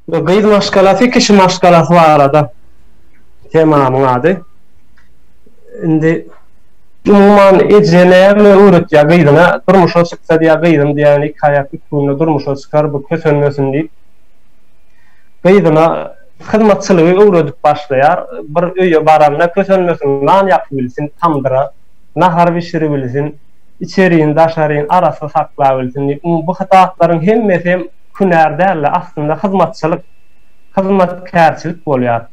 Gıydı maşgalası, kişi maşgalası var arada. Temamın adı. Indi umuman eceleyen ve uğrutya gıydına durmuşa sıksa diye gıydım diyen ilk hayat hükmünü durmuşa sıkar bu kösönmesin deyip gıydına hizmetçılığı uğradıp başlayar. Bir öye baranına kösönmesin, lan yapıbilsin, tamdıra, nahar bişiribilsin, içeriğin, daşarıyın arası saklayabilsin deyip bu hataatların hem künerde aslında hizmetçılık, hizmetkärçilik bolýar.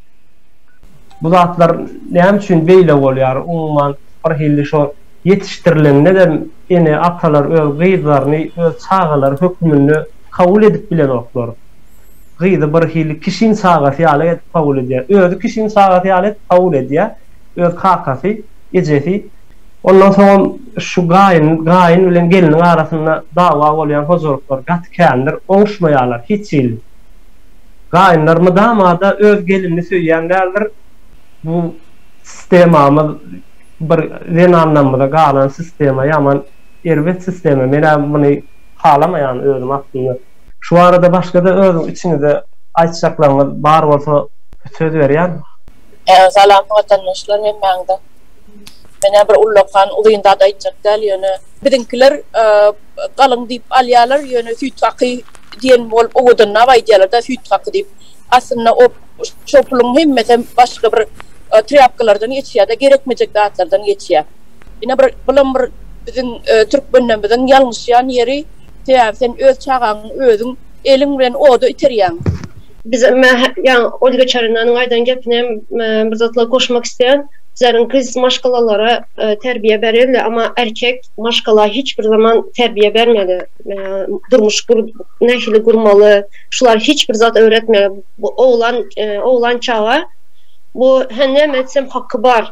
Bu zatlar näme üçin beýle bolýar? Umuman bir hilli şo yetiştirilende de ene atalar öz gıydaryny, öz çağalar hökmüni kabul edip bilen oklar. Gıyda bir hilli kişinin çağasy ýaly kabul edýär. Özü kişinin çağasy ýaly kabul edýär. Öz kakasy, ejesi. Ondan soň şu gaýyn bilen geliniň arasynda dawa bolýan hozurluklar gatkendir, oňuşmaýarlar hiç il. Gaýynlar mydamada öz gelinini söýýänlerdir. Bu sistemamız bir ren anlamda galan sistema yaman erwet sistema mena bunu halamayan özüm aslında şu arada başka da özüm içinde açıklanma bar bolsa söz berýän. Salam vatandaşlar hemmende. Mena bir ullakan uýunda da aýtjak däl ýöne birinkiler galyň diýip alýarlar ýöne süýtgaky diýen bolup ogudanna baýdýarlar da süýtgaky diýip aslında o şopluň hemmete başga bir triyapkalardan geçiyor da gerekmeyecek dağıtlardan geçiyor. Yine bir bizim Türk bölümümüzün yanlışlayan yeri sen öz çağın, özün elin bilen odu iteriyan. Biz yani Olga Çarınan'ın aydan gepine bir zatla koşmak isteyen bizlerin kız maşkalalara terbiye verirler ama erkek maşkala hiçbir zaman terbiye vermeli. Durmuş nehli kurmalı, şular hiçbir zat öğretmeli. Bu oğlan çağa bu hem etsem hakkı var.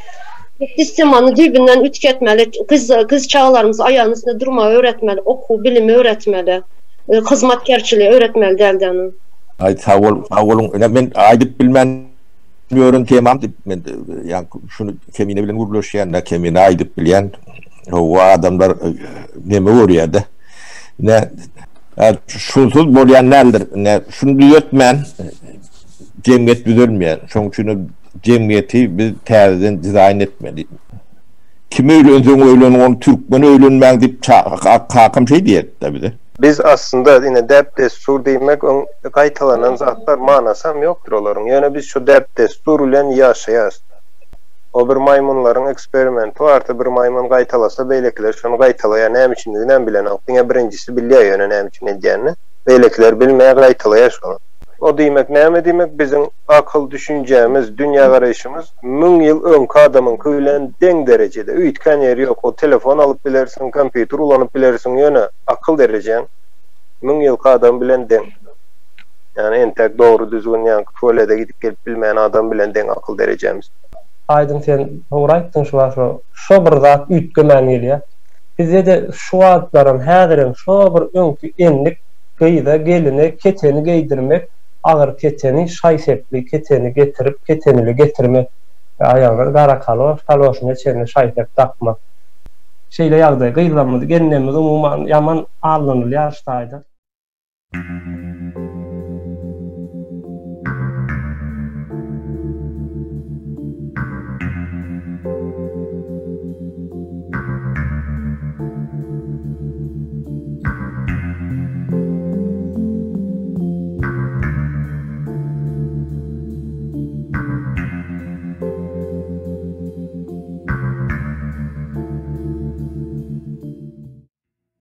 Sistemanı dibinden ütketmeli. Kız çağlarımız ayağının üstünde durmayı öğretmeli. Oku, bilimi öğretmeli. Hizmetkarçılığı öğretmeli derden. Ay sağ olun. Ben aydıp bilmiyorum temam. Yani şunu kemine bilen vuruluşayan da kemine aydıp bilen o adamlar neme uğruyor da. Ne şunsuz bolyan neldir? Ne şunu düzeltmen cemiyet düzelmeyen. Çünkü cemiyeti biz terden dizayn etmeli. Kim öylönsen onu Türkmen öylönmen deyip kakam şey diye tabi de. Biz aslında yine dep destur demek kaytalanan zatlar manasam yoktur oların. Yani biz şu dep destur ile yaşayaz. O bir maymunların eksperimenti vardı. Bir maymun kaytalasa beylekiler şunu kaytalaya neyim için dediğinden bilen alt. Yine birincisi biliyor yani neyim için edeceğini. Beylekiler bilmeye kaytalaya şunu. O demek neyme demek bizim akıl düşüncemiz, dünya arayışımız 1000 yıl önce adamın köylen den derecede üytken yeri yok. O telefon alıp bilirsin, kompüter ulanıp bilirsin yöne akıl derecen 1000 yıl adam bilen den. Yani en tek doğru düzgün yani şöyle gidip gelip bilmeyen adam bilen den akıl derecemiz. Aydın sen doğru ayttın şu bir zat üytkemen gelýär. Bize de şu adlarım häzirin şu bir öňkü enlik gıyda gelini keteni giydirmek ağır keteni şaysepli keteni getirip ketenili getirmek ayağlar gara kaloşuna çene şaysep takmak şeyle ýagdaý gıylanmady gennemizin umuman yaman alınýar ştaýda.